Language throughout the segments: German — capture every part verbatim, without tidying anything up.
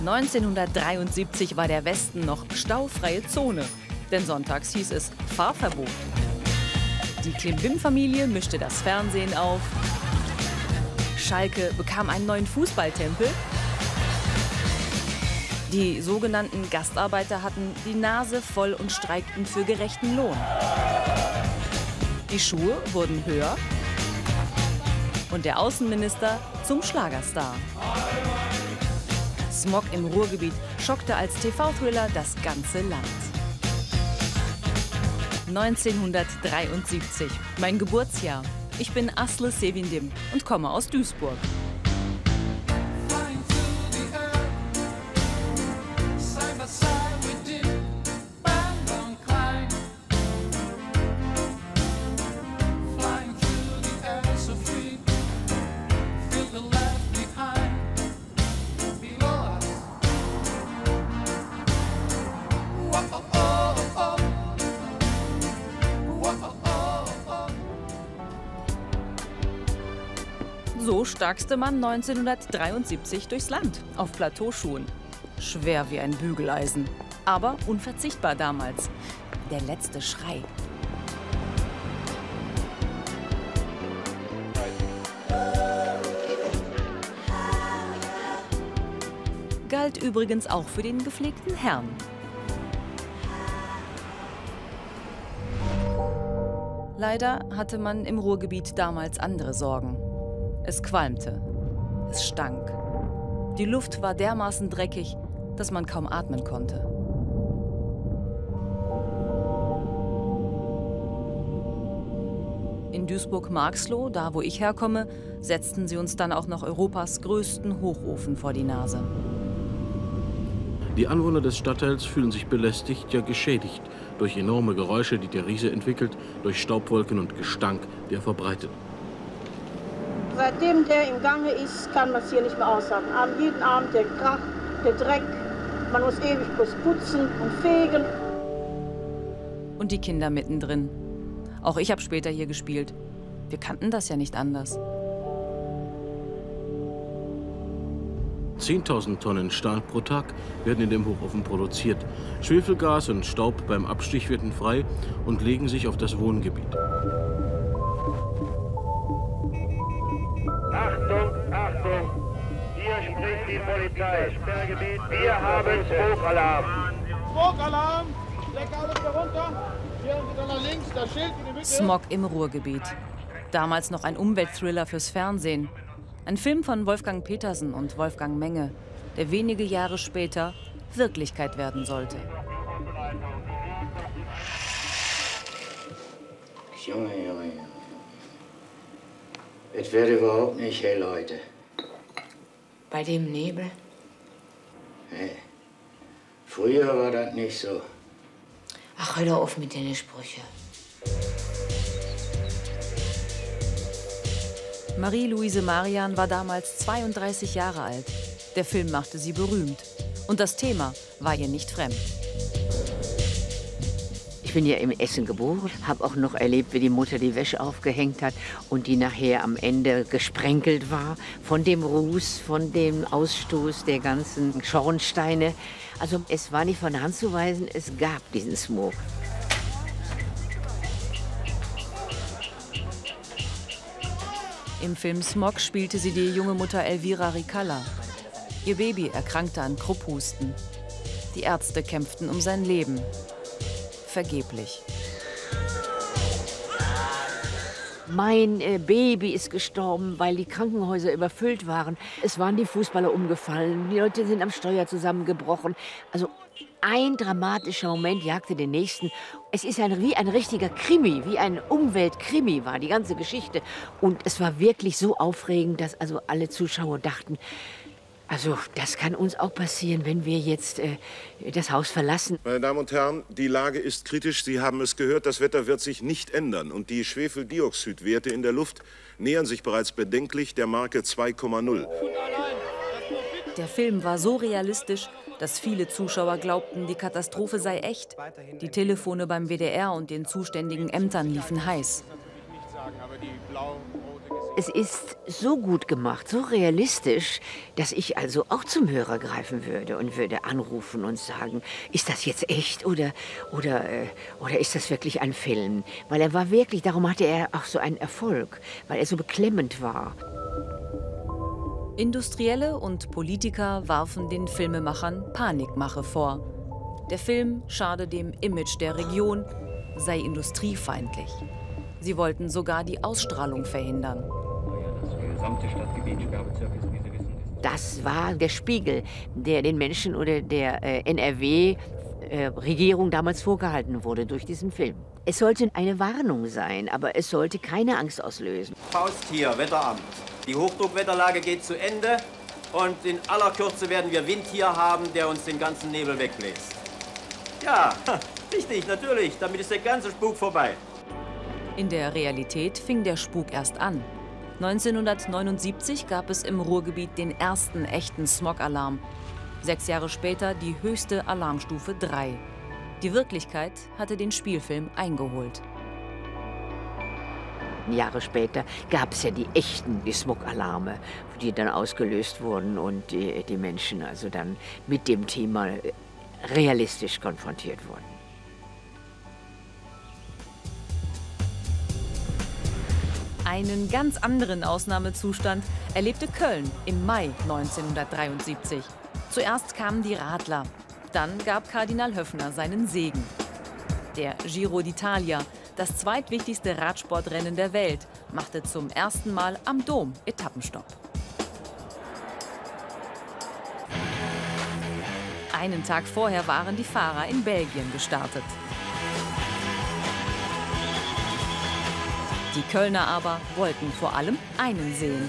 neunzehnhundertdreiundsiebzig war der Westen noch staufreie Zone, denn sonntags hieß es Fahrverbot. Die Klimbim-Familie mischte das Fernsehen auf, Schalke bekam einen neuen Fußballtempel, die sogenannten Gastarbeiter hatten die Nase voll und streikten für gerechten Lohn. Die Schuhe wurden höher und der Außenminister zum Schlagerstar. Smog im Ruhrgebiet schockte als T V-Thriller das ganze Land. neunzehnhundertdreiundsiebzig, mein Geburtsjahr. Ich bin Aslı Sevindim und komme aus Duisburg. So starkste man neunzehnhundertdreiundsiebzig durchs Land, auf Plateauschuhen. Schwer wie ein Bügeleisen, aber unverzichtbar damals. Der letzte Schrei. Galt übrigens auch für den gepflegten Herrn. Leider hatte man im Ruhrgebiet damals andere Sorgen. Es qualmte, es stank. Die Luft war dermaßen dreckig, dass man kaum atmen konnte. In Duisburg-Marxloh, da wo ich herkomme, setzten sie uns dann auch noch Europas größten Hochofen vor die Nase. Die Anwohner des Stadtteils fühlen sich belästigt, ja geschädigt durch enorme Geräusche, die der Riese entwickelt, durch Staubwolken und Gestank, der verbreitet. Seitdem der im Gange ist, kann man es hier nicht mehr aushalten. Jeden Abend der Krach, der Dreck, man muss ewig bloß putzen und fegen. Und die Kinder mittendrin. Auch ich habe später hier gespielt. Wir kannten das ja nicht anders. zehntausend Tonnen Stahl pro Tag werden in dem Hochofen produziert. Schwefelgas und Staub beim Abstich werden frei und legen sich auf das Wohngebiet. Achtung, Achtung! Hier spricht die Polizei. Wir haben Smoke-Alarm. Smoke-Alarm! Leck alles da runter. Hier und dann nach links, das Schild in die Mitte. Smog im Ruhrgebiet. Damals noch ein Umweltthriller fürs Fernsehen. Ein Film von Wolfgang Petersen und Wolfgang Menge, der wenige Jahre später Wirklichkeit werden sollte. Junge, Junge, Junge. Es wird überhaupt nicht hell heute. Bei dem Nebel? Hey, früher war das nicht so. Ach, hör doch auf mit den Sprüchen. Marie-Louise Marian war damals zweiunddreißig Jahre alt. Der Film machte sie berühmt. Und das Thema war ihr nicht fremd. Ich bin ja in Essen geboren, habe auch noch erlebt, wie die Mutter die Wäsche aufgehängt hat und die nachher am Ende gesprenkelt war von dem Ruß, von dem Ausstoß der ganzen Schornsteine. Also es war nicht von der Hand zu weisen, es gab diesen Smog. Im Film Smog spielte sie die junge Mutter Elvira Ricalla. Ihr Baby erkrankte an Krupphusten. Die Ärzte kämpften um sein Leben. Vergeblich. Mein äh, Baby ist gestorben, weil die Krankenhäuser überfüllt waren. Es waren die Fußballer umgefallen, die Leute sind am Steuer zusammengebrochen. Also ein dramatischer Moment jagte den nächsten. Es ist ein, wie ein richtiger Krimi, wie ein Umweltkrimi war die ganze Geschichte. Und es war wirklich so aufregend, dass also alle Zuschauer dachten, also das kann uns auch passieren, wenn wir jetzt äh, das Haus verlassen. Meine Damen und Herren, die Lage ist kritisch. Sie haben es gehört, das Wetter wird sich nicht ändern. Und die Schwefeldioxidwerte in der Luft nähern sich bereits bedenklich der Marke zwei Komma null. Der Film war so realistisch, dass viele Zuschauer glaubten, die Katastrophe sei echt. Die Telefone beim W D R und den zuständigen Ämtern liefen heiß. Das kann ich nicht sagen, aber die blau-rote Es ist so gut gemacht, so realistisch, dass ich also auch zum Hörer greifen würde und würde anrufen und sagen, ist das jetzt echt oder, oder, äh, oder ist das wirklich ein Film? Weil er war wirklich, darum hatte er auch so einen Erfolg, weil er so beklemmend war. Industrielle und Politiker warfen den Filmemachern Panikmache vor. Der Film schade dem Image der Region, sei industriefeindlich. Sie wollten sogar die Ausstrahlung verhindern. Das war der Spiegel, der den Menschen oder der äh, N R W-Regierung äh, damals vorgehalten wurde durch diesen Film. Es sollte eine Warnung sein, aber es sollte keine Angst auslösen. Faust hier, Wetteramt. Die Hochdruckwetterlage geht zu Ende und in aller Kürze werden wir Wind hier haben, der uns den ganzen Nebel wegbläst. Ja, richtig, natürlich, damit ist der ganze Spuk vorbei. In der Realität fing der Spuk erst an. neunzehnhundertneunundsiebzig gab es im Ruhrgebiet den ersten echten Smog-Alarm. Sechs Jahre später die höchste Alarmstufe drei. Die Wirklichkeit hatte den Spielfilm eingeholt. Jahre später gab es ja die echten Smog-Alarme, die dann ausgelöst wurden und die, die Menschen also dann mit dem Thema realistisch konfrontiert wurden. Einen ganz anderen Ausnahmezustand erlebte Köln im Mai neunzehnhundertdreiundsiebzig. Zuerst kamen die Radler, dann gab Kardinal Höffner seinen Segen. Der Giro d'Italia, das zweitwichtigste Radsportrennen der Welt, machte zum ersten Mal am Dom Etappenstopp. Einen Tag vorher waren die Fahrer in Belgien gestartet. Die Kölner aber wollten vor allem einen sehen.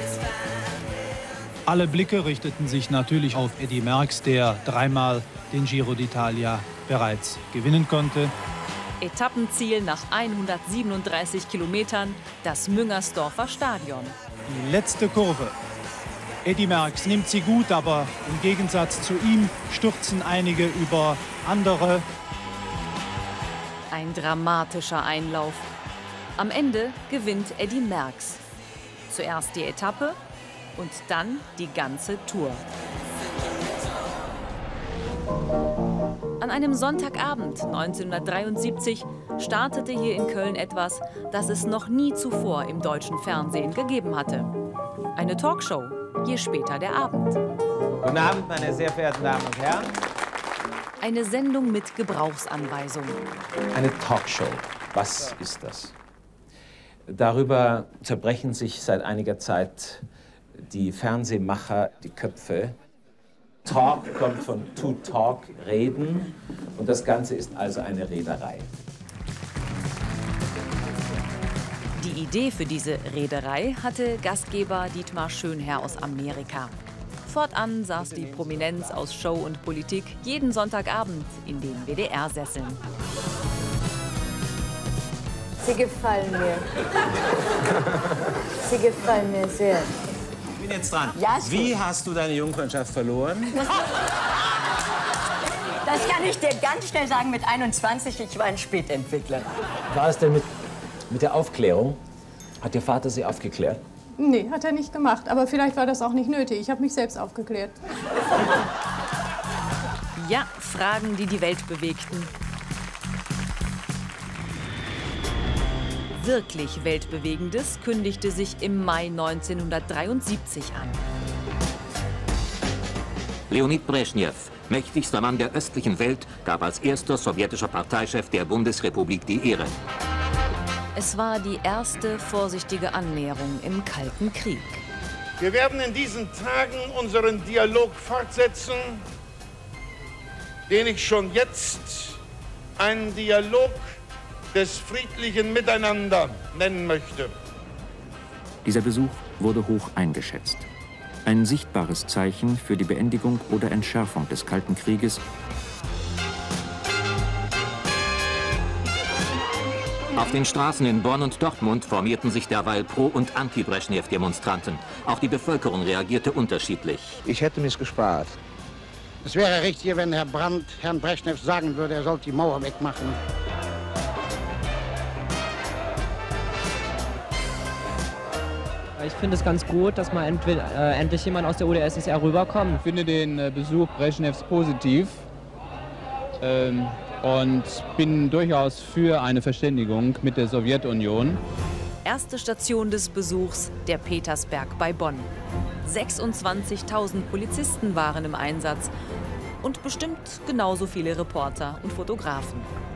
Alle Blicke richteten sich natürlich auf Eddy Merckx, der dreimal den Giro d'Italia bereits gewinnen konnte. Etappenziel nach hundertsiebenunddreißig Kilometern, das Müngersdorfer Stadion. Die letzte Kurve. Eddy Merckx nimmt sie gut, aber im Gegensatz zu ihm stürzen einige über andere. Ein dramatischer Einlauf. Am Ende gewinnt Eddy Merckx. Zuerst die Etappe und dann die ganze Tour. An einem Sonntagabend neunzehnhundertdreiundsiebzig startete hier in Köln etwas, das es noch nie zuvor im deutschen Fernsehen gegeben hatte. Eine Talkshow, je später der Abend. Guten Abend, meine sehr verehrten Damen und Herren. Eine Sendung mit Gebrauchsanweisung. Eine Talkshow, was ist das? Darüber zerbrechen sich seit einiger Zeit die Fernsehmacher die Köpfe. Talk kommt von to talk, reden, und das Ganze ist also eine Rederei. Die Idee für diese Reederei hatte Gastgeber Dietmar Schönherr aus Amerika. Fortan saß die Prominenz aus Show und Politik jeden Sonntagabend in den W D R-Sesseln. Sie gefallen mir. Sie gefallen mir sehr. Ich bin jetzt dran. Ja, Wie hast du deine Jungfreundschaft verloren? Das kann ich dir ganz schnell sagen mit einundzwanzig. Ich war ein Spätentwickler. War es denn mit, mit der Aufklärung? Hat Ihr Vater Sie aufgeklärt? Nee, hat er nicht gemacht. Aber vielleicht war das auch nicht nötig. Ich habe mich selbst aufgeklärt. Ja, Fragen, die die Welt bewegten. Wirklich Weltbewegendes kündigte sich im Mai neunzehnhundertdreiundsiebzig an. Leonid Brezhnev, mächtigster Mann der östlichen Welt, gab als erster sowjetischer Parteichef der Bundesrepublik die Ehre. Es war die erste vorsichtige Annäherung im Kalten Krieg. Wir werden in diesen Tagen unseren Dialog fortsetzen, den ich schon jetzt einen Dialog des friedlichen Miteinander nennen möchte. Dieser Besuch wurde hoch eingeschätzt. Ein sichtbares Zeichen für die Beendigung oder Entschärfung des Kalten Krieges. Auf den Straßen in Bonn und Dortmund formierten sich derweil Pro- und Anti-Brezhnev-Demonstranten. Auch die Bevölkerung reagierte unterschiedlich. Ich hätte mir's gespart. Es wäre richtig, wenn Herr Brandt Herrn Brezhnev sagen würde, er sollte die Mauer wegmachen. Ich finde es ganz gut, dass mal entweder, äh, endlich jemand aus der U d S S R rüberkommt. Ich finde den äh, Besuch Breschnews positiv ähm, und bin durchaus für eine Verständigung mit der Sowjetunion. Erste Station des Besuchs, der Petersberg bei Bonn. sechsundzwanzigtausend Polizisten waren im Einsatz und bestimmt genauso viele Reporter und Fotografen.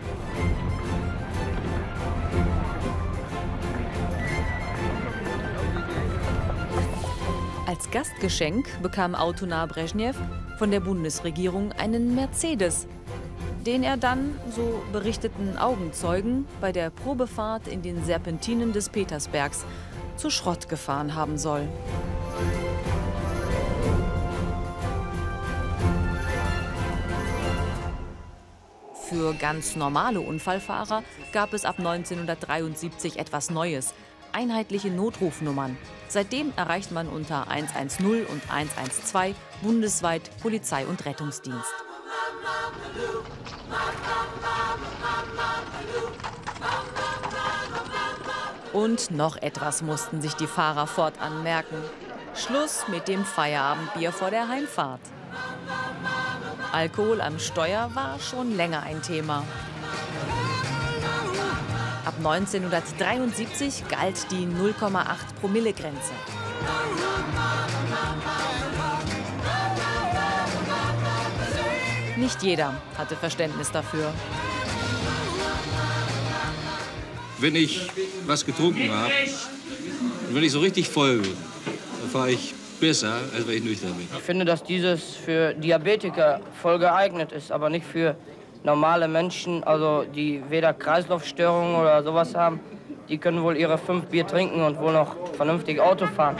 Als Gastgeschenk bekam autonah Breschnew von der Bundesregierung einen Mercedes, den er dann, so berichteten Augenzeugen, bei der Probefahrt in den Serpentinen des Petersbergs zu Schrott gefahren haben soll. Für ganz normale Unfallfahrer gab es ab neunzehnhundertdreiundsiebzig etwas Neues: einheitliche Notrufnummern. Seitdem erreicht man unter hundertzehn und hundertzwölf bundesweit Polizei- und Rettungsdienst. Und noch etwas mussten sich die Fahrer fortan merken: Schluss mit dem Feierabendbier vor der Heimfahrt. Alkohol am Steuer war schon länger ein Thema. Ab neunzehnhundertdreiundsiebzig galt die null Komma acht Promille Grenze. Nicht jeder hatte Verständnis dafür. Wenn ich was getrunken habe und wenn ich so richtig voll bin, dann fahre ich besser, als wenn ich nüchtern bin. Ich finde, dass dieses für Diabetiker voll geeignet ist, aber nicht für normale Menschen, also die weder Kreislaufstörungen oder sowas haben. Die können wohl ihre fünf Bier trinken und wohl noch vernünftig Auto fahren.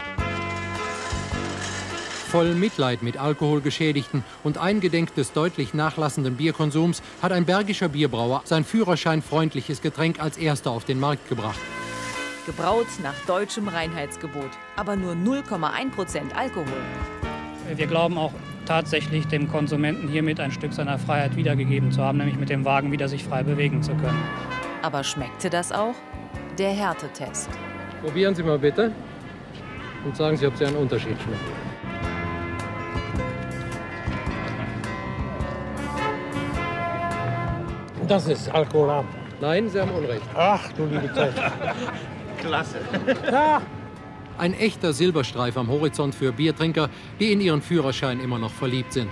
Voll Mitleid mit Alkoholgeschädigten und eingedenk des deutlich nachlassenden Bierkonsums hat ein bergischer Bierbrauer sein führerscheinfreundliches Getränk als erster auf den Markt gebracht. Gebraut nach deutschem Reinheitsgebot, aber nur null Komma eins Prozent Alkohol. Wir glauben auch tatsächlich, dem Konsumenten hiermit ein Stück seiner Freiheit wiedergegeben zu haben, nämlich mit dem Wagen wieder sich frei bewegen zu können. Aber schmeckte das auch? Der Härtetest. Probieren Sie mal bitte und sagen Sie, ob Sie einen Unterschied schmecken. Das ist alkoholarm. Nein, Sie haben Unrecht. Ach, du liebe Zeit. Klasse. Ja. Ein echter Silberstreif am Horizont für Biertrinker, die in ihren Führerschein immer noch verliebt sind.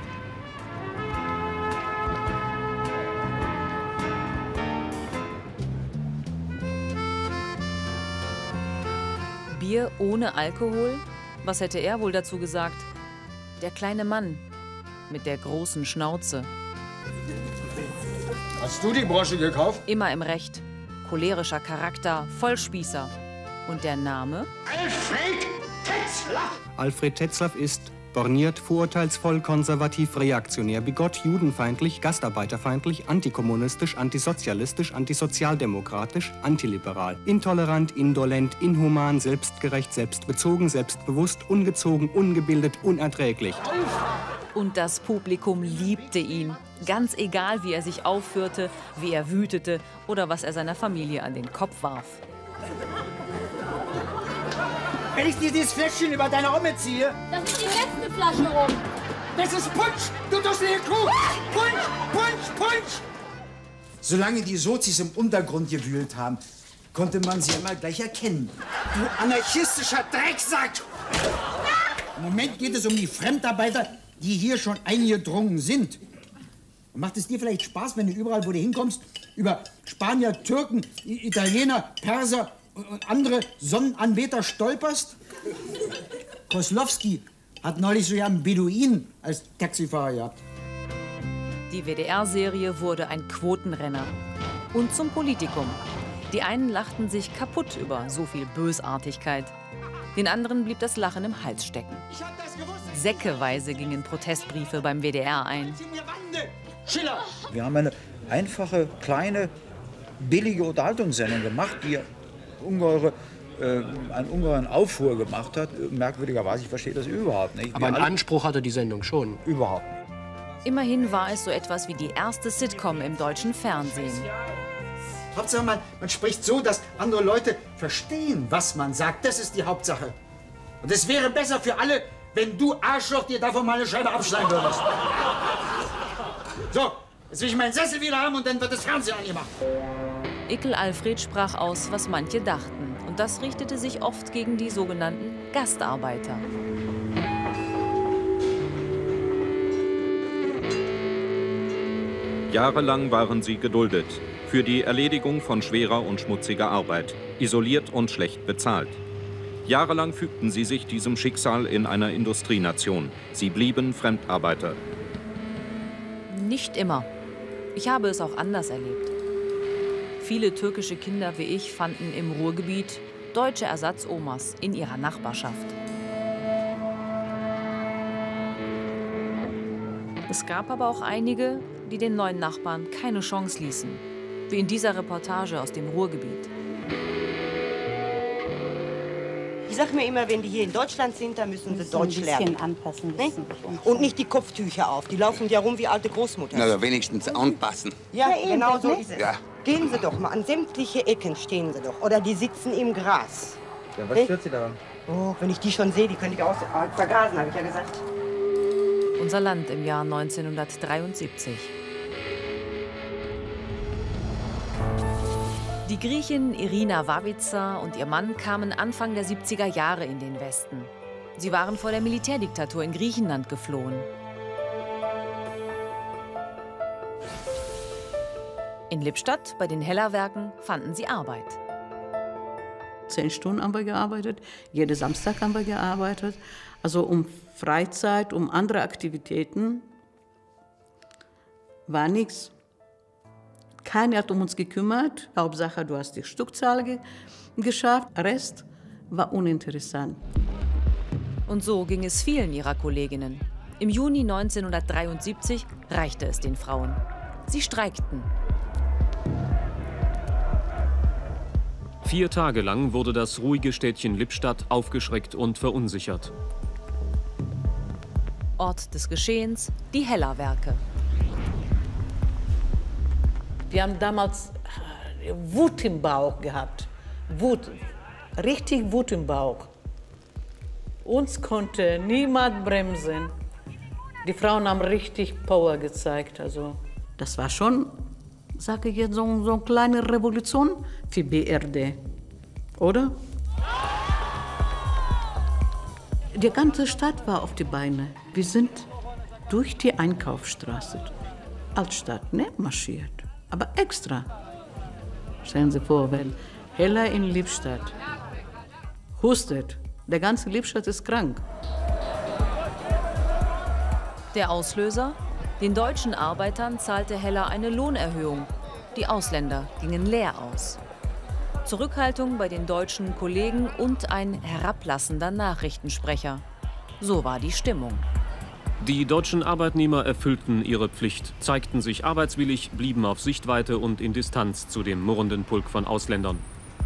Bier ohne Alkohol? Was hätte er wohl dazu gesagt? Der kleine Mann mit der großen Schnauze. Hast du die Brosche gekauft? Immer im Recht. Cholerischer Charakter, Vollspießer. Und der Name? Alfred Tetzlaff! Alfred Tetzlaff ist borniert, vorurteilsvoll, konservativ, reaktionär, bigott, judenfeindlich, gastarbeiterfeindlich, antikommunistisch, antisozialistisch, antisozialdemokratisch, antiliberal, intolerant, indolent, inhuman, selbstgerecht, selbstbezogen, selbstbewusst, ungezogen, ungebildet, unerträglich. Und das Publikum liebte ihn. Ganz egal, wie er sich aufführte, wie er wütete oder was er seiner Familie an den Kopf warf. Wenn ich dir dieses Fläschchen über deine Omme ziehe... Das ist die letzte Flasche rum. Das ist Punsch, du dusselige Kuh! Punsch, Punsch, Punsch! Solange die Sozis im Untergrund gewühlt haben, konnte man sie immer gleich erkennen. Du anarchistischer Drecksack! Im Moment geht es um die Fremdarbeiter, die hier schon eingedrungen sind. Macht es dir vielleicht Spaß, wenn du überall, wo du hinkommst, über Spanier, Türken, Italiener, Perser und andere Sonnenanbeter stolperst? Koslowski hat neulich sogar einen Beduinen als Taxifahrer gehabt. Die W D R-Serie wurde ein Quotenrenner. Und zum Politikum. Die einen lachten sich kaputt über so viel Bösartigkeit. Den anderen blieb das Lachen im Hals stecken. Säckeweise gingen Protestbriefe beim W D R ein. Schiller! Wir haben eine einfache, kleine, billige Unterhaltungssendung gemacht, die ungeheure, äh, einen ungeheuren Aufruhr gemacht hat. Merkwürdigerweise, ich verstehe das überhaupt nicht. Aber einen Anspruch hatte die Sendung schon. Überhaupt nicht. Immerhin war es so etwas wie die erste Sitcom im deutschen Fernsehen. Hauptsache, man, man spricht so, dass andere Leute verstehen, was man sagt. Das ist die Hauptsache. Und es wäre besser für alle, wenn du, Arschloch, dir davon mal eine Scheibe abschneiden würdest. So, jetzt will ich meinen Sessel wieder haben und dann wird das Fernsehen angemacht. Ickel Alfred sprach aus, was manche dachten. Und das richtete sich oft gegen die sogenannten Gastarbeiter. Jahrelang waren sie geduldet für die Erledigung von schwerer und schmutziger Arbeit, isoliert und schlecht bezahlt. Jahrelang fügten sie sich diesem Schicksal in einer Industrienation. Sie blieben Fremdarbeiter. Nicht immer. Ich habe es auch anders erlebt. Viele türkische Kinder wie ich fanden im Ruhrgebiet deutsche Ersatzomas in ihrer Nachbarschaft. Es gab aber auch einige, die den neuen Nachbarn keine Chance ließen, wie in dieser Reportage aus dem Ruhrgebiet. Ich sage mir immer, wenn die hier in Deutschland sind, dann müssen sie müssen Deutsch ein bisschen lernen. anpassen Ne? müssen. Und nicht die Kopftücher auf. Die laufen ja rum wie alte Großmutter. Also wenigstens anpassen. Ja, Ja, eben, genau so ne? ist es. Ja. Gehen Sie doch mal, an sämtliche Ecken stehen Sie doch. Oder die sitzen im Gras. Ja, was Ne? stört Sie daran? Oh, wenn ich die schon sehe, die könnte ich auch äh, vergasen, habe ich ja gesagt. Unser Land im Jahr neunzehnhundertdreiundsiebzig. Die Griechin Irina Wawica und ihr Mann kamen Anfang der siebziger Jahre in den Westen. Sie waren vor der Militärdiktatur in Griechenland geflohen. In Lippstadt bei den Hellerwerken fanden sie Arbeit. Zehn Stunden haben wir gearbeitet, jeden Samstag haben wir gearbeitet. Also um Freizeit, um andere Aktivitäten war nichts. Keiner hat um uns gekümmert. Hauptsache, du hast die Stückzahl ge geschafft. Rest war uninteressant. Und so ging es vielen ihrer Kolleginnen. Im Juni neunzehnhundertdreiundsiebzig reichte es den Frauen. Sie streikten. Vier Tage lang wurde das ruhige Städtchen Lippstadt aufgeschreckt und verunsichert. Ort des Geschehens, die Hellerwerke. Wir haben damals Wut im Bauch gehabt. Wut, richtig Wut im Bauch. Uns konnte niemand bremsen. Die Frauen haben richtig Power gezeigt. Also, das war schon, sage ich jetzt, so, so eine kleine Revolution für B R D. Oder? Die ganze Stadt war auf die Beine. Wir sind durch die Einkaufsstraße, Altstadt, ne, marschiert. Aber extra. Stellen Sie vor, wenn Heller in Lippstadt hustet, der ganze Lippstadt ist krank. Der Auslöser? Den deutschen Arbeitern zahlte Heller eine Lohnerhöhung. Die Ausländer gingen leer aus. Zurückhaltung bei den deutschen Kollegen und ein herablassender Nachrichtensprecher. So war die Stimmung. Die deutschen Arbeitnehmer erfüllten ihre Pflicht, zeigten sich arbeitswillig, blieben auf Sichtweite und in Distanz zu dem murrenden Pulk von Ausländern.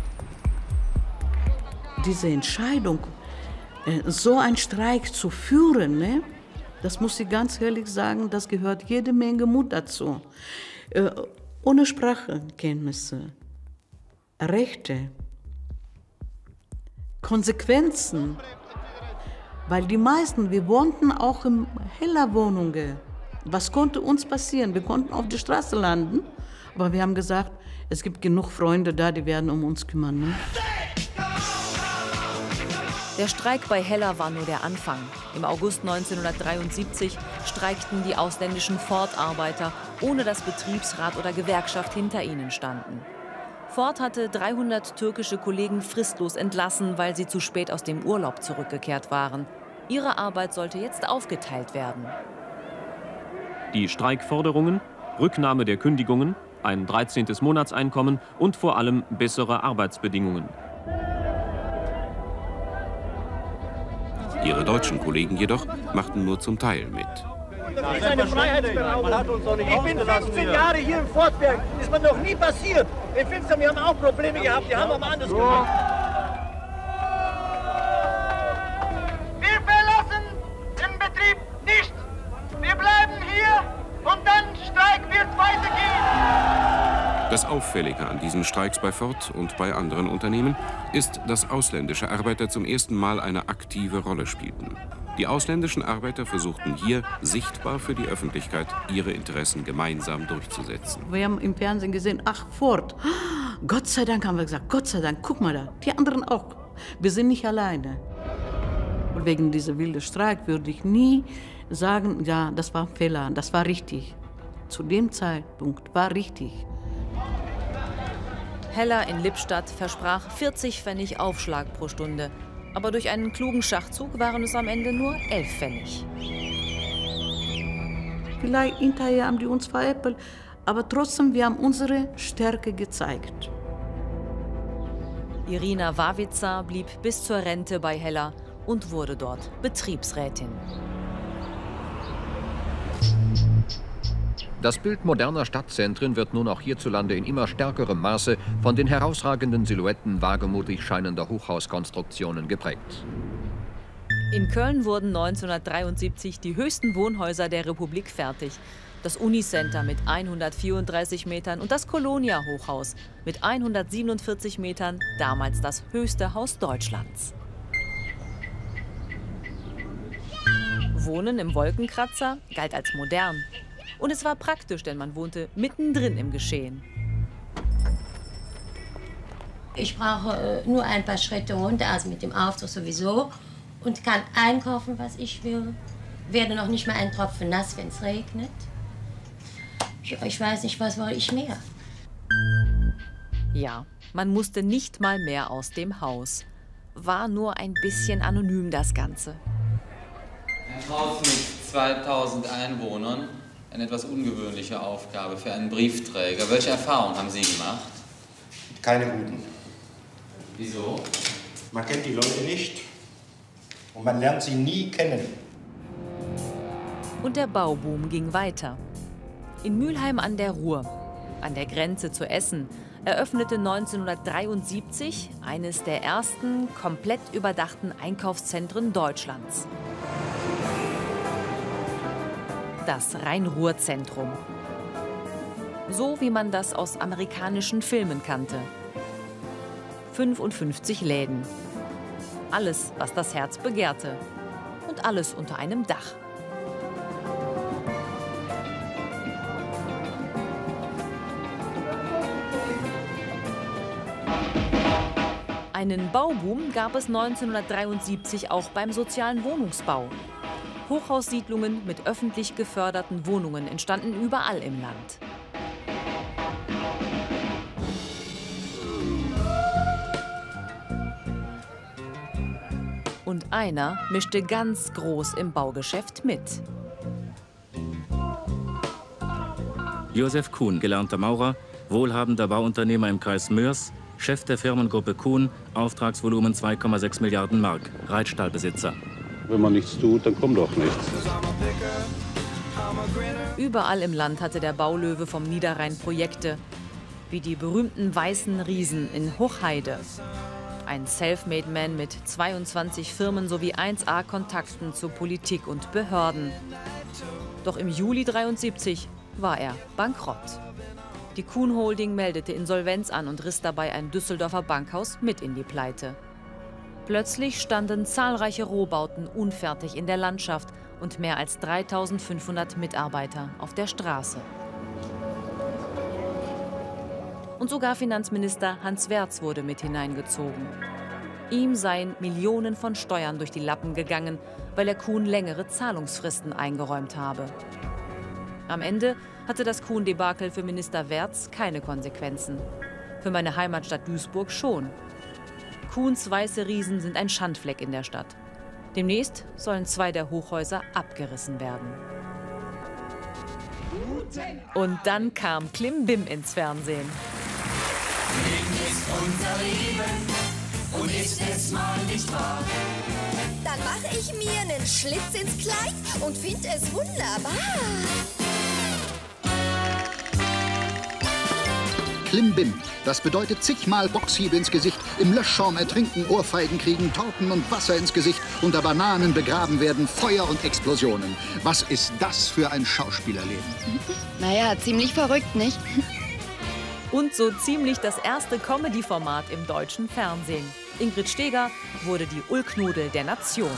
Diese Entscheidung, so einen Streik zu führen, ne, das muss ich ganz ehrlich sagen, das gehört jede Menge Mut dazu. Äh, ohne Sprachkenntnisse, Rechte, Konsequenzen. Weil die meisten, wir wohnten auch in Hellerwohnungen. Was konnte uns passieren? Wir konnten auf der Straße landen, aber wir haben gesagt, es gibt genug Freunde da, die werden um uns kümmern. Ne? Der Streik bei Heller war nur der Anfang. Im August neunzehnhundertdreiundsiebzig streikten die ausländischen Ford-Arbeiter, ohne dass Betriebsrat oder Gewerkschaft hinter ihnen standen. Ford hatte dreihundert türkische Kollegen fristlos entlassen, weil sie zu spät aus dem Urlaub zurückgekehrt waren. Ihre Arbeit sollte jetzt aufgeteilt werden. Die Streikforderungen, Rücknahme der Kündigungen, ein dreizehntes Monatseinkommen und vor allem bessere Arbeitsbedingungen. Ihre deutschen Kollegen jedoch machten nur zum Teil mit. Das ist eine Freiheitsberaubung. Ich bin fünfzehn Jahre hier in Fortberg. Das ist mir noch nie passiert. In Finster, wir haben auch Probleme gehabt. Die haben wir mal anders gemacht. Wir verlassen den Betrieb nicht. Wir bleiben hier und dann Streik wird weitergehen. Das Auffällige an diesen Streiks bei Ford und bei anderen Unternehmen ist, dass ausländische Arbeiter zum ersten Mal eine aktive Rolle spielten. Die ausländischen Arbeiter versuchten hier, sichtbar für die Öffentlichkeit, ihre Interessen gemeinsam durchzusetzen. Wir haben im Fernsehen gesehen, ach, Ford. Gott sei Dank, haben wir gesagt, Gott sei Dank, guck mal da, die anderen auch. Wir sind nicht alleine. Und wegen dieser wilden Streik würde ich nie sagen, ja, das war ein Fehler, das war richtig. Zu dem Zeitpunkt war richtig. Heller in Lippstadt versprach vierzig Pfennig Aufschlag pro Stunde. Aber durch einen klugen Schachzug waren es am Ende nur elf Pfennig. Vielleicht hinterher haben die uns veräppelt, aber trotzdem, wir haben unsere Stärke gezeigt. Irina Wawitzer blieb bis zur Rente bei Heller und wurde dort Betriebsrätin. Das Bild moderner Stadtzentren wird nun auch hierzulande in immer stärkerem Maße von den herausragenden Silhouetten wagemutig scheinender Hochhauskonstruktionen geprägt. In Köln wurden neunzehnhundertdreiundsiebzig die höchsten Wohnhäuser der Republik fertig. Das Unicenter mit hundertvierunddreißig Metern und das Kolonia-Hochhaus mit hundertsiebenundvierzig Metern, damals das höchste Haus Deutschlands. Wohnen im Wolkenkratzer galt als modern. Und es war praktisch, denn man wohnte mittendrin im Geschehen. Ich brauche nur ein paar Schritte runter, also mit dem Aufzug sowieso, und kann einkaufen, was ich will. Werde noch nicht mal ein Tropfen nass, wenn es regnet. Ja, ich weiß nicht, was wollte ich mehr. Ja, man musste nicht mal mehr aus dem Haus. War nur ein bisschen anonym, das Ganze. Ein Haus mit zweitausend Einwohnern. Eine etwas ungewöhnliche Aufgabe für einen Briefträger. Welche Erfahrungen haben Sie gemacht? Keine guten. Wieso? Man kennt die Leute nicht und man lernt sie nie kennen. Und der Bauboom ging weiter. In Mülheim an der Ruhr, an der Grenze zu Essen, eröffnete neunzehnhundertdreiundsiebzig eines der ersten komplett überdachten Einkaufszentren Deutschlands. Das Rhein-Ruhr-Zentrum. So wie man das aus amerikanischen Filmen kannte. fünfundfünfzig Läden. Alles, was das Herz begehrte. Und alles unter einem Dach. Einen Bauboom gab es neunzehnhundertdreiundsiebzig auch beim sozialen Wohnungsbau. Hochhaussiedlungen mit öffentlich geförderten Wohnungen entstanden überall im Land. Und einer mischte ganz groß im Baugeschäft mit. Josef Kuhn, gelernter Maurer, wohlhabender Bauunternehmer im Kreis Moers, Chef der Firmengruppe Kuhn, Auftragsvolumen zwei Komma sechs Milliarden Mark, Reitstallbesitzer. Wenn man nichts tut, dann kommt auch nichts. Überall im Land hatte der Baulöwe vom Niederrhein Projekte, wie die berühmten Weißen Riesen in Hochheide. Ein Selfmade-Man mit zweiundzwanzig Firmen sowie eins A Kontakten zu Politik und Behörden. Doch im Juli dreiundsiebzig war er bankrott. Die Kuhn Holding meldete Insolvenz an und riss dabei ein Düsseldorfer Bankhaus mit in die Pleite. Plötzlich standen zahlreiche Rohbauten unfertig in der Landschaft und mehr als dreitausendfünfhundert Mitarbeiter auf der Straße. Und sogar Finanzminister Hans Wertz wurde mit hineingezogen. Ihm seien Millionen von Steuern durch die Lappen gegangen, weil er Kuhn längere Zahlungsfristen eingeräumt habe. Am Ende hatte das Kuhn-Debakel für Minister Wertz keine Konsequenzen. Für meine Heimatstadt Duisburg schon. Kuhns weiße Riesen sind ein Schandfleck in der Stadt. Demnächst sollen zwei der Hochhäuser abgerissen werden. Und dann kam Klimbim ins Fernsehen. Leben ist unser Leben und ist es mal nicht wahr? Dann mache ich mir einen Schlitz ins Kleid und finde es wunderbar. Klimbim. Das bedeutet zigmal Boxhiebe ins Gesicht, im Löschschaum ertrinken, Ohrfeigen kriegen, Torten und Wasser ins Gesicht, unter Bananen begraben werden, Feuer und Explosionen. Was ist das für ein Schauspielerleben? Naja, ziemlich verrückt, nicht? Und so ziemlich das erste Comedy-Format im deutschen Fernsehen. Ingrid Steeger wurde die Ulknudel der Nation.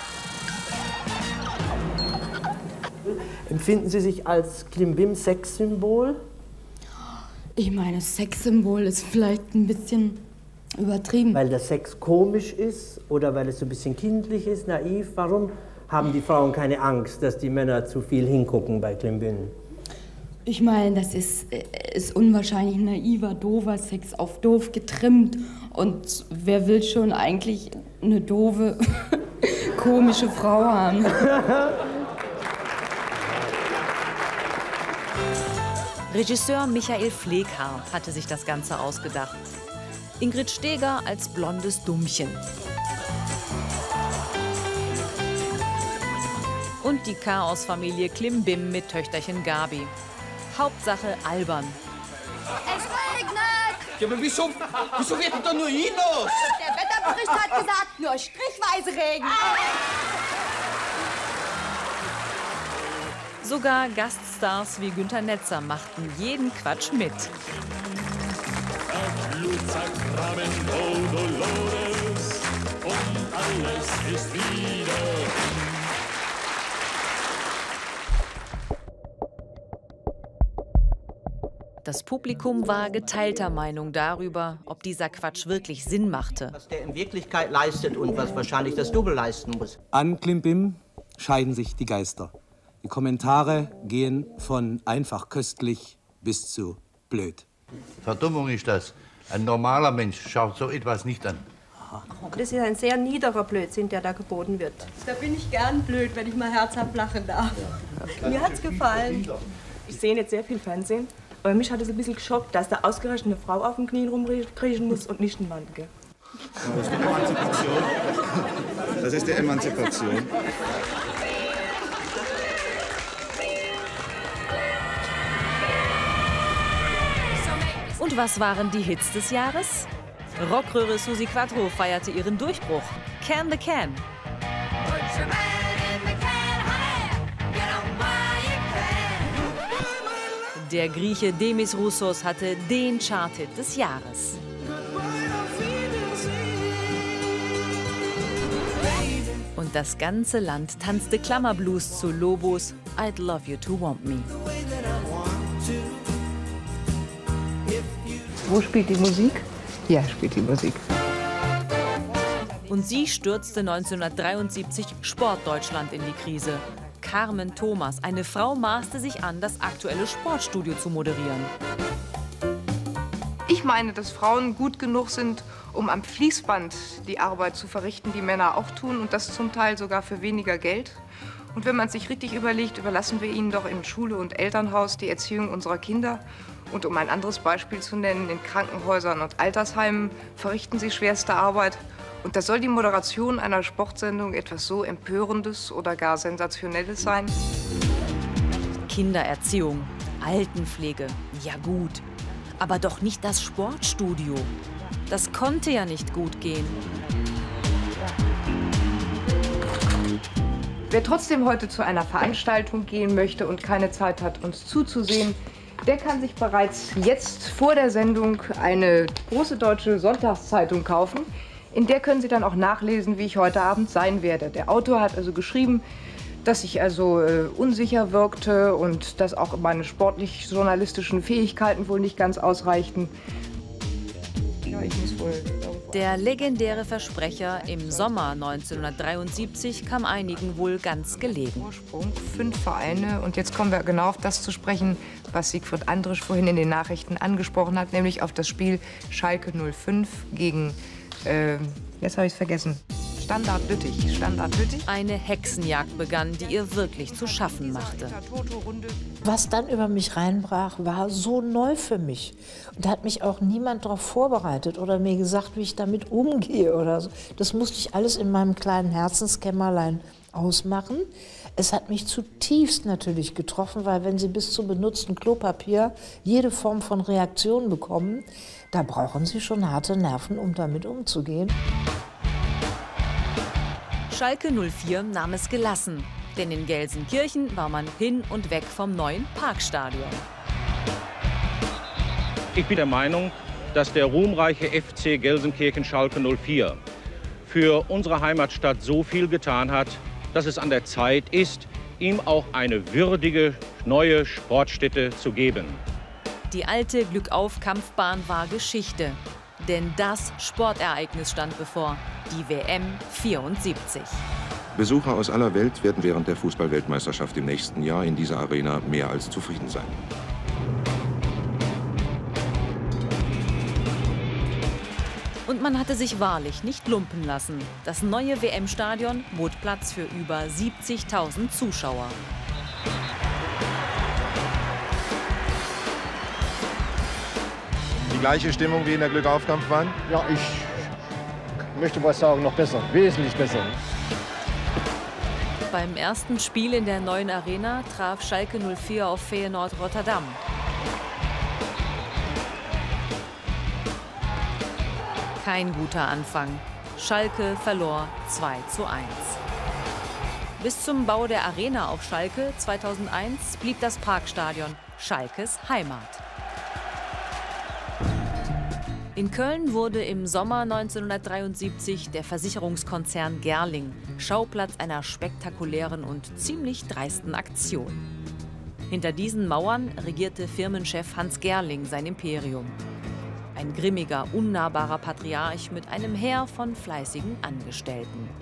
Empfinden Sie sich als Klimbim Sexsymbol? Ich meine, Sexsymbol ist vielleicht ein bisschen übertrieben. Weil der Sex komisch ist oder weil es so ein bisschen kindlich ist, naiv? Warum haben die Frauen keine Angst, dass die Männer zu viel hingucken bei Klimbim? Ich meine, das ist, ist unwahrscheinlich naiver, doofer Sex auf doof getrimmt. Und wer will schon eigentlich eine doofe, komische Frau haben? Regisseur Michael Flekhardt hatte sich das Ganze ausgedacht. Ingrid Steeger als blondes Dummchen. Und die Chaosfamilie Klimbim mit Töchterchen Gabi. Hauptsache albern. Es regnet! Ja, aber wieso, wieso regnet doch nur hinaus? Der Wetterbericht hat gesagt, nur strichweise Regen. Sogar Gaststars wie Günter Netzer machten jeden Quatsch mit. Und alles ist wieder. Das Publikum war geteilter Meinung darüber, ob dieser Quatsch wirklich Sinn machte. Was der in Wirklichkeit leistet und was wahrscheinlich das Double leisten muss. An Klimbim scheiden sich die Geister. Die Kommentare gehen von einfach köstlich bis zu blöd. Verdummung ist das. Ein normaler Mensch schaut so etwas nicht an. Das ist ein sehr niederer Blödsinn, der da geboten wird. Da bin ich gern blöd, wenn ich mal herzhaft lachen darf. Mir hat's gefallen. Ich sehe jetzt sehr viel Fernsehen, aber mich hat es ein bisschen geschockt, dass da ausgerechnet eine Frau auf dem Knien rumkriechen muss und nicht ein Mann. Gell? Das ist die Emanzipation. Das ist die Emanzipation. Und was waren die Hits des Jahres? Rockröhre Susi Quattro feierte ihren Durchbruch. Can the Can. Der Grieche Demis Roussos hatte den Charthit des Jahres. Und das ganze Land tanzte Klammerblues zu Lobos I'd Love You to Want Me. Wo spielt die Musik? Ja, spielt die Musik. Und sie stürzte neunzehnhundertdreiundsiebzig Sportdeutschland in die Krise. Carmen Thomas, eine Frau, maßte sich an, das aktuelle Sportstudio zu moderieren. Ich meine, dass Frauen gut genug sind, um am Fließband die Arbeit zu verrichten, die Männer auch tun, und das zum Teil sogar für weniger Geld. Und wenn man sich richtig überlegt, überlassen wir ihnen doch in Schule und Elternhaus die Erziehung unserer Kinder. Und um ein anderes Beispiel zu nennen, in Krankenhäusern und Altersheimen verrichten sie schwerste Arbeit. Und da soll die Moderation einer Sportsendung etwas so Empörendes oder gar Sensationelles sein? Kindererziehung, Altenpflege, ja gut. Aber doch nicht das Sportstudio. Das konnte ja nicht gut gehen. Wer trotzdem heute zu einer Veranstaltung gehen möchte und keine Zeit hat, uns zuzusehen, der kann sich bereits jetzt vor der Sendung eine große deutsche Sonntagszeitung kaufen. In der können Sie dann auch nachlesen, wie ich heute Abend sein werde. Der Autor hat also geschrieben, dass ich also äh, unsicher wirkte und dass auch meine sportlich-journalistischen Fähigkeiten wohl nicht ganz ausreichten. Ja, ich muss wohl... Der legendäre Versprecher im Sommer neunzehnhundertdreiundsiebzig kam einigen wohl ganz gelegen. Ursprung, fünf Vereine. Und jetzt kommen wir genau auf das zu sprechen, was Siegfried Andrisch vorhin in den Nachrichten angesprochen hat, nämlich auf das Spiel Schalke null fünf gegen, äh, jetzt habe ich es vergessen, Standard Lüttich. Standard Lüttich. Eine Hexenjagd begann, die ihr wirklich zu schaffen machte. Was dann über mich reinbrach, war so neu für mich. Und da hat mich auch niemand darauf vorbereitet oder mir gesagt, wie ich damit umgehe oder so. Das musste ich alles in meinem kleinen Herzenskämmerlein ausmachen. Es hat mich zutiefst natürlich getroffen, weil wenn Sie bis zum benutzten Klopapier jede Form von Reaktion bekommen, da brauchen Sie schon harte Nerven, um damit umzugehen. Schalke null vier nahm es gelassen, denn in Gelsenkirchen war man hin und weg vom neuen Parkstadion. Ich bin der Meinung, dass der ruhmreiche F C Gelsenkirchen-Schalke null vier für unsere Heimatstadt so viel getan hat, dass es an der Zeit ist, ihm auch eine würdige neue Sportstätte zu geben. Die alte Glückauf-Kampfbahn war Geschichte. Denn das Sportereignis stand bevor, die W M vierundsiebzig. Besucher aus aller Welt werden während der Fußball-Weltmeisterschaft im nächsten Jahr in dieser Arena mehr als zufrieden sein. Und man hatte sich wahrlich nicht lumpen lassen. Das neue W M-Stadion bot Platz für über siebzigtausend Zuschauer. Die gleiche Stimmung wie in der Glückauf-Kampfbahn? Ja, ich möchte was sagen, noch besser, wesentlich besser. Beim ersten Spiel in der neuen Arena traf Schalke null vier auf Feyenoord Rotterdam. Kein guter Anfang. Schalke verlor zwei zu eins. Bis zum Bau der Arena auf Schalke zweitausendeins blieb das Parkstadion Schalkes Heimat. In Köln wurde im Sommer neunzehnhundertdreiundsiebzig der Versicherungskonzern Gerling Schauplatz einer spektakulären und ziemlich dreisten Aktion. Hinter diesen Mauern regierte Firmenchef Hans Gerling sein Imperium. Ein grimmiger, unnahbarer Patriarch mit einem Heer von fleißigen Angestellten.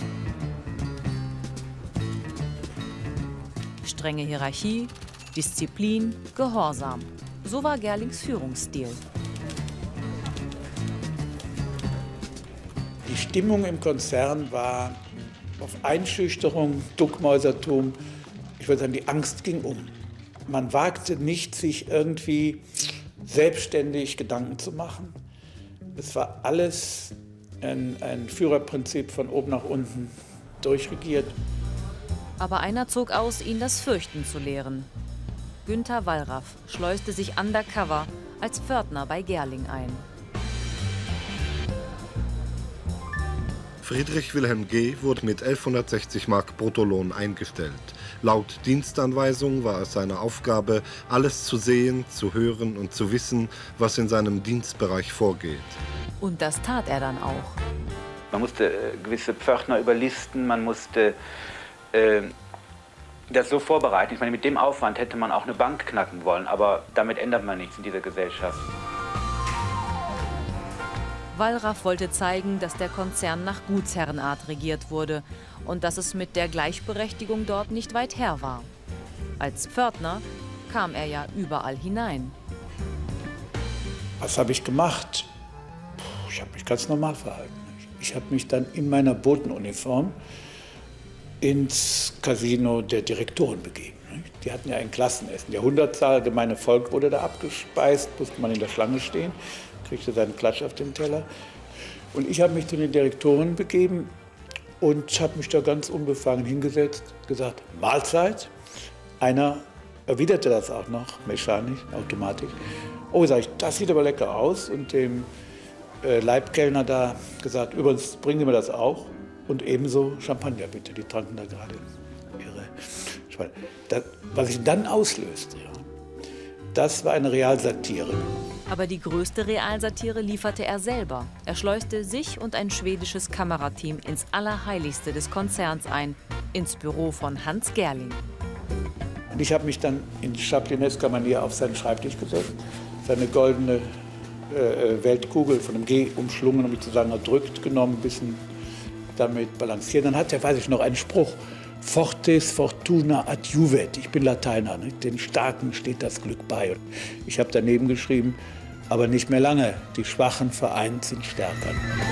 Strenge Hierarchie, Disziplin, Gehorsam. So war Gerlings Führungsstil. Die Stimmung im Konzern war auf Einschüchterung, Duckmäusertum. Ich würde sagen, die Angst ging um. Man wagte nicht, sich irgendwie selbstständig Gedanken zu machen. Es war alles ein, ein Führerprinzip von oben nach unten durchregiert. Aber einer zog aus, ihn das Fürchten zu lehren. Günter Wallraff schleuste sich undercover als Pförtner bei Gerling ein. Friedrich Wilhelm G. wurde mit elfhundertsechzig Mark Bruttolohn eingestellt. Laut Dienstanweisung war es seine Aufgabe, alles zu sehen, zu hören und zu wissen, was in seinem Dienstbereich vorgeht. Und das tat er dann auch. Man musste äh, gewisse Pförtner überlisten, man musste äh, das so vorbereiten. Ich meine, mit dem Aufwand hätte man auch eine Bank knacken wollen, aber damit ändert man nichts in dieser Gesellschaft. Wallraff wollte zeigen, dass der Konzern nach Gutsherrenart regiert wurde und dass es mit der Gleichberechtigung dort nicht weit her war. Als Pförtner kam er ja überall hinein. Was habe ich gemacht? Ich habe mich ganz normal verhalten. Ich habe mich dann in meiner Botenuniform ins Casino der Direktoren begeben. Die hatten ja ein Klassenessen. Die Hundertzahl gemeine Volk wurde da abgespeist, musste man in der Schlange stehen, kriegte seinen Klatsch auf den Teller. Und ich habe mich zu den Direktoren begeben und habe mich da ganz unbefangen hingesetzt, gesagt, Mahlzeit. Einer erwiderte das auch noch, mechanisch, automatisch. Oh, sag ich, das sieht aber lecker aus. Und dem äh, Leibkellner da gesagt, übrigens, bringen Sie mir das auch. Und ebenso Champagner bitte, die tranken da gerade ihre. Das, was ich dann auslöste, ja, das war eine Realsatire. Aber die größte Realsatire lieferte er selber. Er schleuste sich und ein schwedisches Kamerateam ins Allerheiligste des Konzerns ein, ins Büro von Hans Gerling. Und ich habe mich dann in chaplinesker Manier auf seinen Schreibtisch gesetzt, seine goldene äh, Weltkugel von dem G umschlungen, um mich zu sagen, erdrückt genommen, ein bisschen damit balanciert. Dann hat er, weiß ich noch, einen Spruch. Fortes fortuna adjuvet. Ich bin Lateiner, ne? Den Starken steht das Glück bei. Und ich habe daneben geschrieben, aber nicht mehr lange. Die Schwachen vereint sind stärker.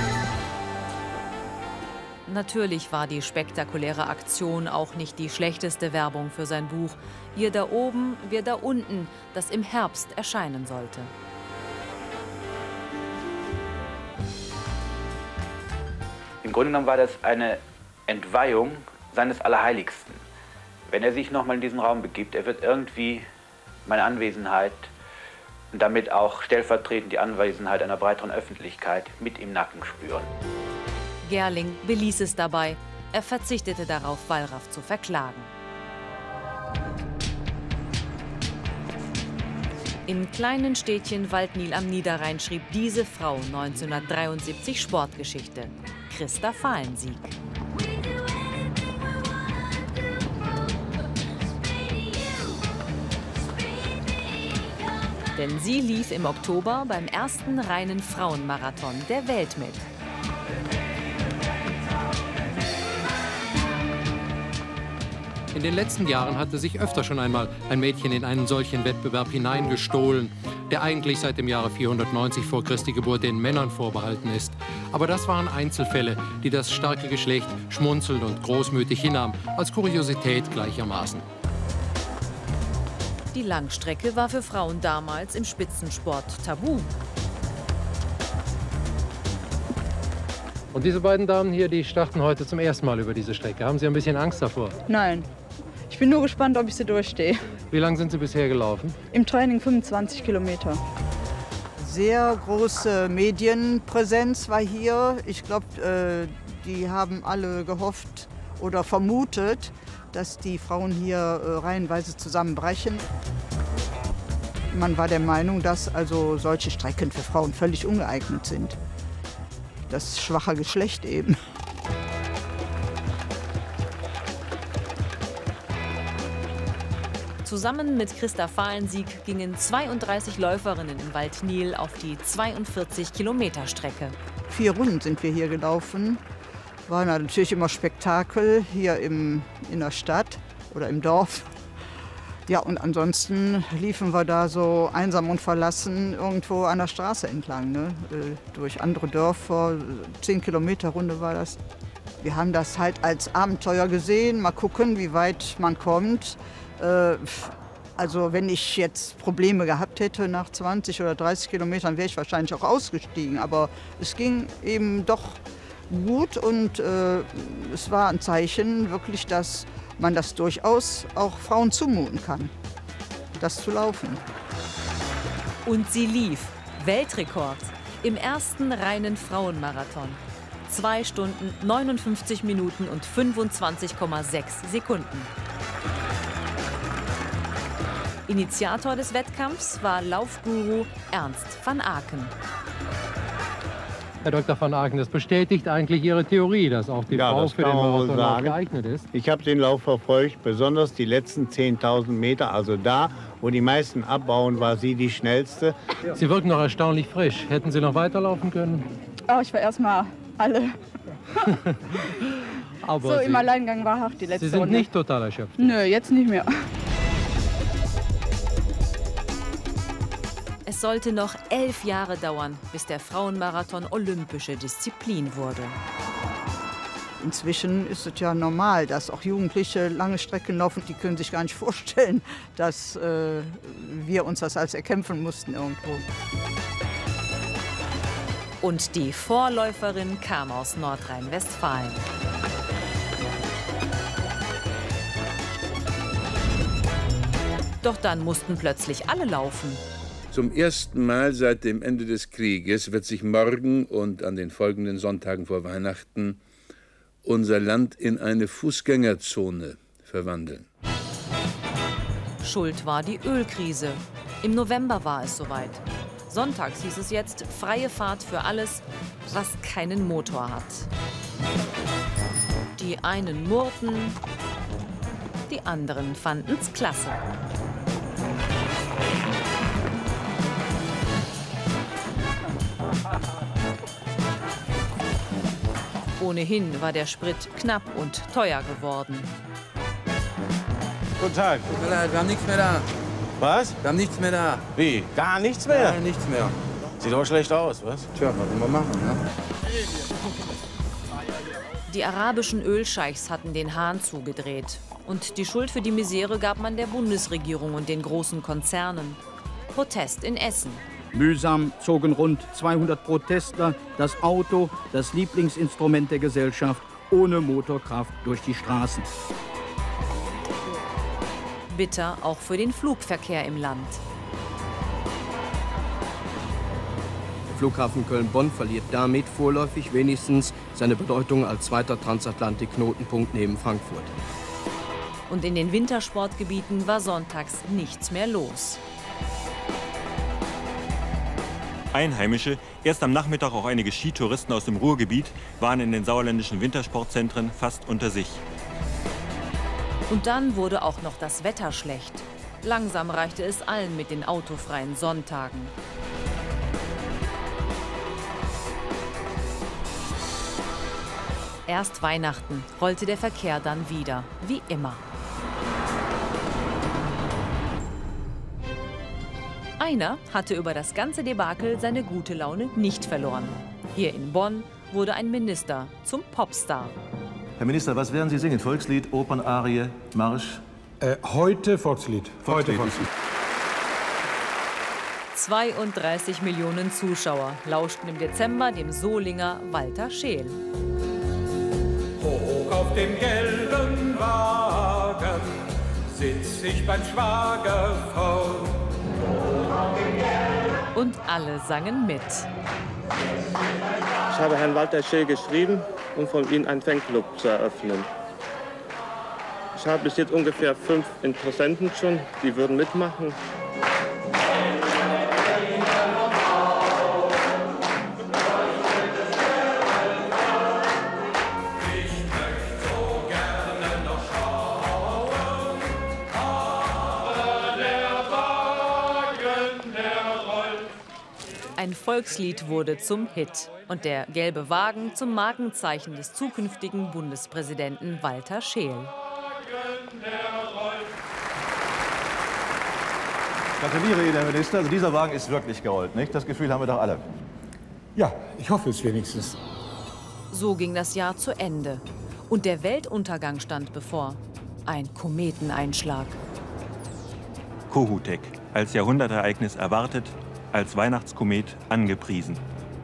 Natürlich war die spektakuläre Aktion auch nicht die schlechteste Werbung für sein Buch Ihr da oben, wir da unten, das im Herbst erscheinen sollte. Im Grunde genommen war das eine Entweihung seines Allerheiligsten. Wenn er sich nochmal in diesen Raum begibt, er wird irgendwie meine Anwesenheit und damit auch stellvertretend die Anwesenheit einer breiteren Öffentlichkeit mit im Nacken spüren. Gerling beließ es dabei. Er verzichtete darauf, Wallraff zu verklagen. Im kleinen Städtchen Waldnil am Niederrhein schrieb diese Frau neunzehnhundertdreiundsiebzig Sportgeschichte. Christa Fahlensiek. Denn sie lief im Oktober beim ersten reinen Frauenmarathon der Welt mit. In den letzten Jahren hatte sich öfter schon einmal ein Mädchen in einen solchen Wettbewerb hineingestohlen, der eigentlich seit dem Jahre vierhundertneunzig vor Christi Geburt den Männern vorbehalten ist. Aber das waren Einzelfälle, die das starke Geschlecht schmunzelnd und großmütig hinnahm, als Kuriosität gleichermaßen. Die Langstrecke war für Frauen damals im Spitzensport tabu. Und diese beiden Damen hier, die starten heute zum ersten Mal über diese Strecke. Haben Sie ein bisschen Angst davor? Nein. Ich bin nur gespannt, ob ich sie durchstehe. Wie lange sind Sie bisher gelaufen? Im Training fünfundzwanzig Kilometer. Sehr große Medienpräsenz war hier. Ich glaube, äh, die haben alle gehofft oder vermutet, dass die Frauen hier äh, reihenweise zusammenbrechen. Man war der Meinung, dass also solche Strecken für Frauen völlig ungeeignet sind. Das schwache Geschlecht eben. Zusammen mit Christa Fahlensiek gingen zweiunddreißig Läuferinnen in Waldnil auf die zweiundvierzig Kilometer Strecke. Vier Runden sind wir hier gelaufen. War natürlich immer Spektakel hier im, in der Stadt oder im Dorf. Ja, und ansonsten liefen wir da so einsam und verlassen irgendwo an der Straße entlang, ne? Durch andere Dörfer. Zehn Kilometer Runde war das. Wir haben das halt als Abenteuer gesehen. Mal gucken, wie weit man kommt. Also wenn ich jetzt Probleme gehabt hätte nach zwanzig oder dreißig Kilometern, wäre ich wahrscheinlich auch ausgestiegen. Aber es ging eben doch gut und äh, es war ein Zeichen wirklich, dass man das durchaus auch Frauen zumuten kann, das zu laufen. Und sie lief. Weltrekord. Im ersten reinen Frauenmarathon. Zwei Stunden, neunundfünfzig Minuten und fünfundzwanzig Komma sechs Sekunden. Initiator des Wettkampfs war Laufguru Ernst van Aken. Herr Doktor van Aken, das bestätigt eigentlich Ihre Theorie, dass auch die ja, Frau das für kann den man wohl Marathonlauf sagen. geeignet ist? Ich habe den Lauf verfolgt, besonders die letzten zehntausend Meter. Also da, wo die meisten abbauen, war sie die schnellste. Sie wirken noch erstaunlich frisch. Hätten Sie noch weiterlaufen können? Oh, ich war erstmal alle. Aber so Sie, im Alleingang war hart die letzte Sie sind Runde. nicht total erschöpft? Nö, jetzt nicht mehr. Es sollte noch elf Jahre dauern, bis der Frauenmarathon olympische Disziplin wurde. Inzwischen ist es ja normal, dass auch Jugendliche lange Strecken laufen. Die können sich gar nicht vorstellen, dass äh, wir uns das als erkämpfen mussten irgendwo. Und die Vorläuferin kam aus Nordrhein-Westfalen. Doch dann mussten plötzlich alle laufen. Zum ersten Mal seit dem Ende des Krieges wird sich morgen und an den folgenden Sonntagen vor Weihnachten unser Land in eine Fußgängerzone verwandeln. Schuld war die Ölkrise. Im November war es soweit. Sonntags hieß es jetzt freie Fahrt für alles, was keinen Motor hat. Die einen murrten, die anderen fanden's klasse. Ohnehin war der Sprit knapp und teuer geworden. Guten Tag. Tut mir leid, wir haben nichts mehr da. Was? Wir haben nichts mehr da. Wie? Gar nichts mehr? Ja, nichts mehr. Sieht doch schlecht aus, was? Tja, was wollen wir machen, ne? Die arabischen Ölscheichs hatten den Hahn zugedreht. Und die Schuld für die Misere gab man der Bundesregierung und den großen Konzernen. Protest in Essen. Mühsam zogen rund zweihundert Protestler das Auto, das Lieblingsinstrument der Gesellschaft, ohne Motorkraft durch die Straßen. Bitter auch für den Flugverkehr im Land. Der Flughafen Köln-Bonn verliert damit vorläufig wenigstens seine Bedeutung als zweiter Transatlantik-Knotenpunkt neben Frankfurt. Und in den Wintersportgebieten war sonntags nichts mehr los. Einheimische, erst am Nachmittag auch einige Skitouristen aus dem Ruhrgebiet waren in den sauerländischen Wintersportzentren fast unter sich. Und dann wurde auch noch das Wetter schlecht. Langsam reichte es allen mit den autofreien Sonntagen. Erst Weihnachten rollte der Verkehr dann wieder, wie immer. Einer hatte über das ganze Debakel seine gute Laune nicht verloren. Hier in Bonn wurde ein Minister zum Popstar. Herr Minister, was werden Sie singen? Volkslied, Opernarie, Marsch? Äh, heute Volkslied. Heute Volkslied. zweiunddreißig Millionen Zuschauer lauschten im Dezember dem Solinger Walter Scheel. Hoch auf dem gelben Wagen sitz ich beim Schwager vor. Und alle sangen mit. Ich habe Herrn Walter Scheel geschrieben, um von ihm einen Fanclub zu eröffnen. Ich habe bis jetzt ungefähr fünf Interessenten schon, die würden mitmachen. Ein Volkslied wurde zum Hit und der gelbe Wagen zum Markenzeichen des zukünftigen Bundespräsidenten Walter Scheel. Gratuliere Ihnen, Herr Minister. Also dieser Wagen ist wirklich gerollt, nicht? Das Gefühl haben wir doch alle. Ja, ich hoffe es wenigstens. So ging das Jahr zu Ende. Und der Weltuntergang stand bevor. Ein Kometeneinschlag. Kohoutek, als Jahrhundertereignis erwartet, als Weihnachtskomet angepriesen.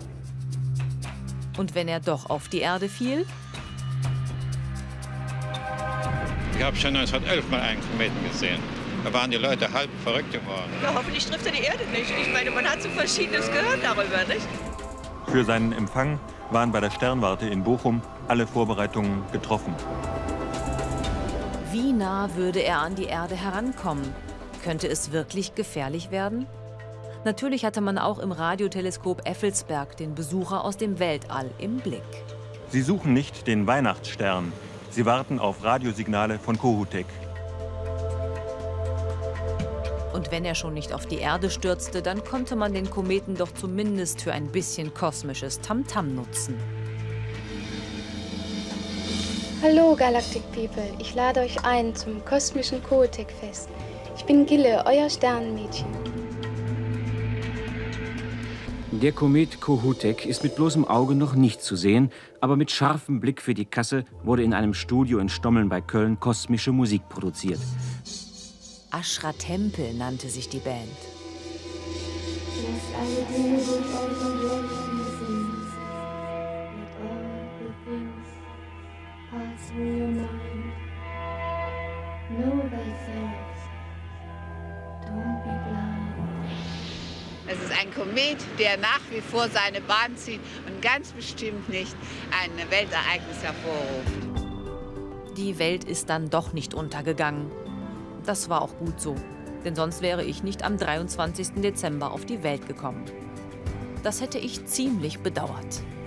Und wenn er doch auf die Erde fiel? Ich habe schon neunzehnhundertelf mal einen Kometen gesehen. Da waren die Leute halb verrückt geworden. Ja, hoffentlich trifft er die Erde nicht. Ich meine, man hat so Verschiedenes gehört darüber, nicht? Für seinen Empfang waren bei der Sternwarte in Bochum alle Vorbereitungen getroffen. Wie nah würde er an die Erde herankommen? Könnte es wirklich gefährlich werden? Natürlich hatte man auch im Radioteleskop Effelsberg den Besucher aus dem Weltall im Blick. Sie suchen nicht den Weihnachtsstern. Sie warten auf Radiosignale von Kohoutek. Und wenn er schon nicht auf die Erde stürzte, dann konnte man den Kometen doch zumindest für ein bisschen kosmisches Tamtam nutzen. Hallo Galactic People, ich lade euch ein zum kosmischen Kohoutek-Fest. Ich bin Gille, euer Sternenmädchen. Der Komet Kohoutek ist mit bloßem Auge noch nicht zu sehen, aber mit scharfem Blick für die Kasse wurde in einem Studio in Stommeln bei Köln kosmische Musik produziert. Ashra Tempel nannte sich die Band. Lasst alle Dinge durch euch und leuchten sind. Let all the things pass through your mind. Know thyself. Don't be blind. Es ist ein Komet, der nach wie vor seine Bahn zieht und ganz bestimmt nicht ein Weltereignis hervorruft. Die Welt ist dann doch nicht untergegangen. Das war auch gut so, denn sonst wäre ich nicht am dreiundzwanzigsten Dezember auf die Welt gekommen. Das hätte ich ziemlich bedauert.